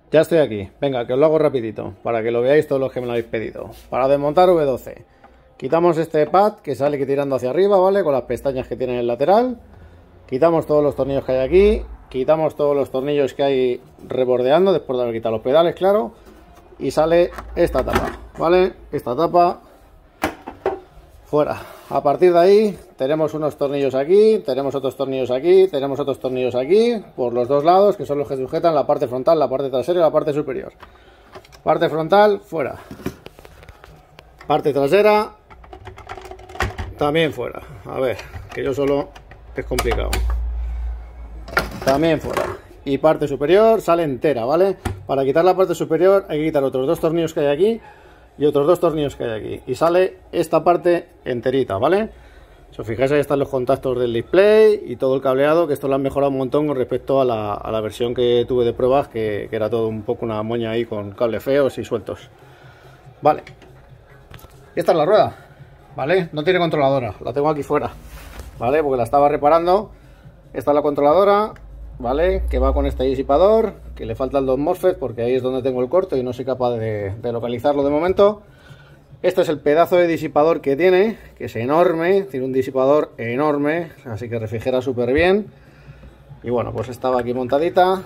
Ya estoy aquí. Venga, que os lo hago rapidito, para que lo veáis todos los que me lo habéis pedido. Para desmontar V12, quitamos este pad que sale tirando hacia arriba, ¿vale? Con las pestañas que tiene en el lateral. Quitamos todos los tornillos que hay aquí. Quitamos todos los tornillos que hay rebordeando, después de haber quitado los pedales, claro. Y sale esta tapa, ¿vale? Esta tapa fuera. A partir de ahí tenemos unos tornillos aquí, tenemos otros tornillos aquí, tenemos otros tornillos aquí, por los dos lados, que son los que sujetan la parte frontal, la parte trasera y la parte superior. Parte frontal, fuera. Parte trasera, también fuera. A ver, que yo solo es complicado. También fuera. Y parte superior sale entera, ¿vale? Para quitar la parte superior hay que quitar otros dos tornillos que hay aquí y otros dos tornillos que hay aquí. Y sale esta parte enterita, ¿vale? Si os fijáis, ahí están los contactos del display y todo el cableado, que esto lo han mejorado un montón con respecto a la versión que tuve de pruebas, que era todo un poco una moña ahí con cables feos y sueltos. Vale. Y esta es la rueda, ¿vale? No tiene controladora, la tengo aquí fuera, ¿vale? Porque la estaba reparando. Esta es la controladora, ¿vale? Que va con este disipador, que le faltan dos MOSFET porque ahí es donde tengo el corto y no soy capaz de localizarlo de momento. Este es el pedazo de disipador que tiene, que es enorme, tiene un disipador enorme, así que refrigera súper bien. Y bueno, pues estaba aquí montadita.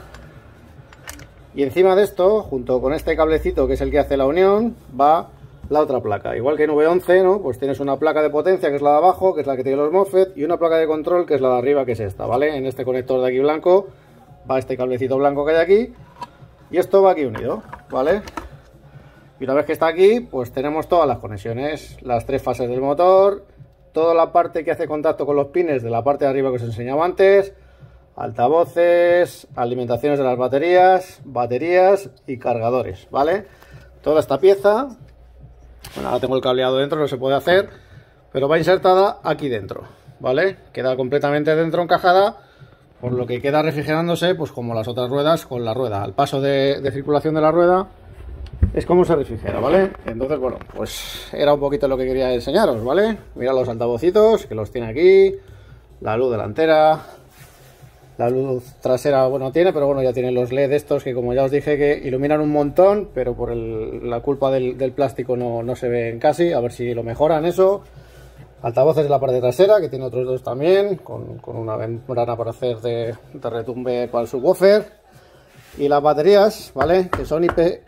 Y encima de esto, junto con este cablecito que es el que hace la unión, va la otra placa. Igual que en V11, ¿no? Pues tienes una placa de potencia que es la de abajo, que es la que tiene los MOSFET, y una placa de control que es la de arriba, que es esta, ¿vale? En este conector de aquí blanco va este cablecito blanco que hay aquí, y esto va aquí unido, ¿vale? Y una vez que está aquí, pues tenemos todas las conexiones, las tres fases del motor, toda la parte que hace contacto con los pines de la parte de arriba que os enseñaba antes, altavoces, alimentaciones de las baterías y cargadores, ¿vale? Toda esta pieza, bueno, ahora tengo el cableado dentro, no se puede hacer, pero va insertada aquí dentro, ¿vale? Queda completamente dentro encajada, por lo que queda refrigerándose, pues como las otras ruedas con la rueda. Al paso de circulación de la rueda es como se refrigera, ¿vale? Entonces, bueno, pues era un poquito lo que quería enseñaros, ¿vale? Mirad los altavocitos, que los tiene aquí, la luz delantera, la luz trasera, bueno, tiene, pero bueno, ya tiene los LED estos que, como ya os dije, que iluminan un montón, pero por la culpa del plástico no se ven casi. A ver si lo mejoran eso. Altavoces de la parte trasera, que tiene otros dos también, con una membrana para hacer de retumbe para el subwoofer. Y las baterías, ¿vale? Que son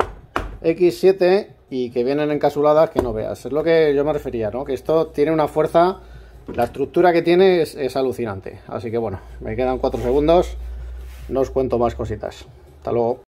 IPX7 y que vienen encapsuladas que no veas. Es lo que yo me refería, ¿no? Que esto tiene una fuerza, la estructura que tiene es alucinante. Así que bueno, me quedan 4 segundos, no os cuento más cositas. Hasta luego.